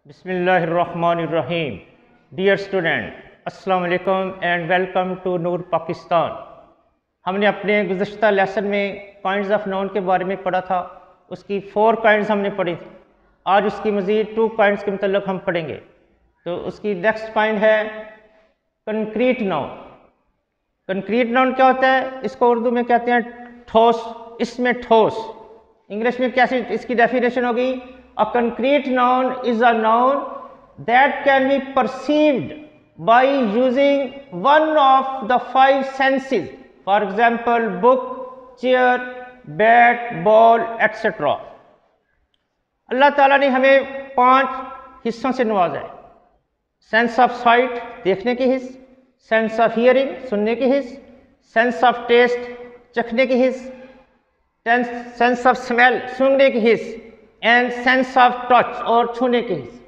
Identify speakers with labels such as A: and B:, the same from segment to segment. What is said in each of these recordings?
A: बिस्मिल्लाहिर्रहमानिर्रहीम। Dear student, अस्सलाम वालेकुम and welcome to Noor Pakistan. हमने अपने गुज़श्ता लेसन में काइंड्स ऑफ नाउन के बारे में पढ़ा था। उसकी 4 काइंड्स हमने पढ़ी थी। आज उसकी मज़ीद 2 काइंड्स के मतलब हम पढ़ेंगे। तो उसकी नेक्स्ट काइंड है कंक्रीट नाउन। कंक्रीट नाउन क्या होता है? इसको उर्दू में कहते हैं ठोस। इसमें ठोस, इंग्लिश में कैसे इसकी डेफिनेशन होगी? A concrete noun is a noun that can be perceived by using one of the 5 senses. For example, book, chair, bat, ball, etc. अल्लाह ताला ने हमें 5 हिस्सों से नवाजा है। सेंस ऑफ साइट, देखने की हिस्स, सेंस ऑफ हियरिंग, सुनने की हिस्स, सेंस ऑफ टेस्ट, चखने की हिस्स, सेंस ऑफ स्मेल, सूंघने की हिस्स, एंड सेंस ऑफ टच, और छूने की हिस्स।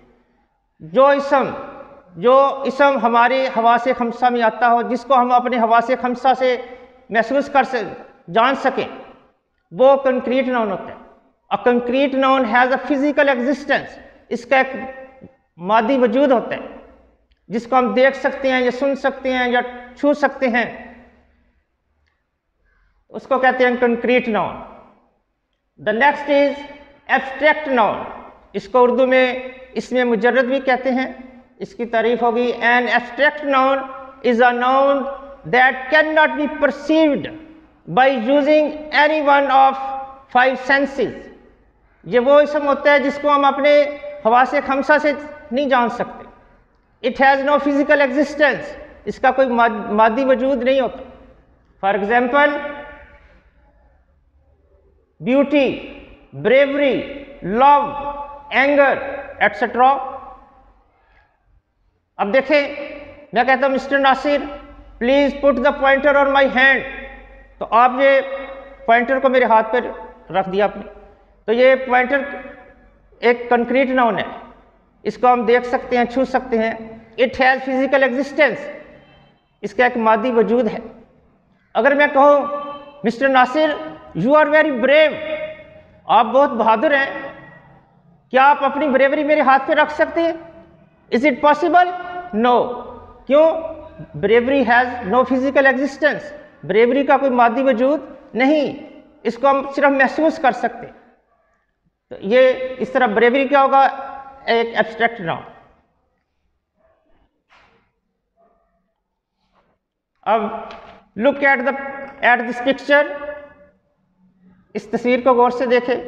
A: जो इसम हमारे हवासे खमसा में आता हो, जिसको हम अपने हवासे खमसा से महसूस जान सकें, वो कंक्रीट नाउन होता है। A concrete noun has a physical existence. इसका एक मादी वजूद होता है जिसको हम देख सकते हैं या सुन सकते हैं या छू सकते हैं। उसको कहते हैं concrete noun. The next is abstract noun. इसको उर्दू में इसमें मुजर्रद भी कहते हैं। इसकी तारीफ होगी, an abstract noun is a noun that can not be perceived by using any one of 5 senses. ये वो इसम होता है जिसको हम अपने हवासे खमसा से नहीं जान सकते। It has no physical existence. इसका कोई मादी वजूद नहीं होता। For example, beauty, bravery, love, anger, etcetera. अब देखें, मैं कहता हूं mister Nasir please put the pointer on my hand, तो आप ये पॉइंटर को मेरे हाथ पर रख दिया आपने। तो ये पॉइंटर एक कंक्रीट नाउन है। इसको हम देख सकते हैं, छू सकते हैं। It has physical existence. इसका एक मादी वजूद है। अगर मैं कहूँ mister Nasir you are very brave, आप बहुत बहादुर हैं, क्या आप अपनी ब्रेवरी मेरे हाथ पे रख सकते हैं? Is it possible? नो। क्यों? Bravery has no physical existence. Bravery का कोई मादी वजूद नहीं। इसको हम सिर्फ महसूस कर सकते हैं। तो ये इस तरह ब्रेवरी क्या होगा? एक एब्स्ट्रैक्ट नाउन। अब लुक एट दिस पिक्चर। इस तस्वीर को गौर से देखें।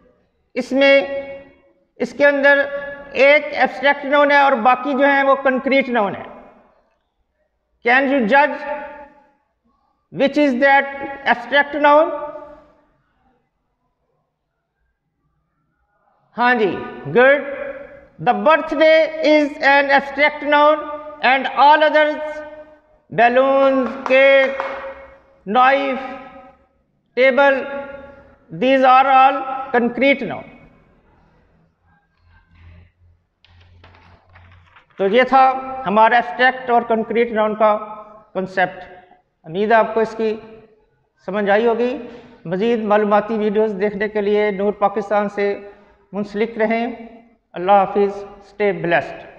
A: इसके अंदर एक एब्स्ट्रैक्ट नाउन है और बाकी जो है वो कंक्रीट नाउन है। कैन यू जज which is that abstract noun? हाँ जी, good. The birthday is an abstract noun and all others, balloon, cake, knife, table, these are all concrete noun। तो ये था हमारा एब्स्ट्रैक्ट और कंक्रीट नाउन का कॉन्सेप्ट। उम्मीद है आपको इसकी समझ आई होगी। मज़ीद मालूमाती वीडियोस देखने के लिए नूर पाकिस्तान से मुंसलिक रहें। अल्लाह हाफिज़। Stay blessed.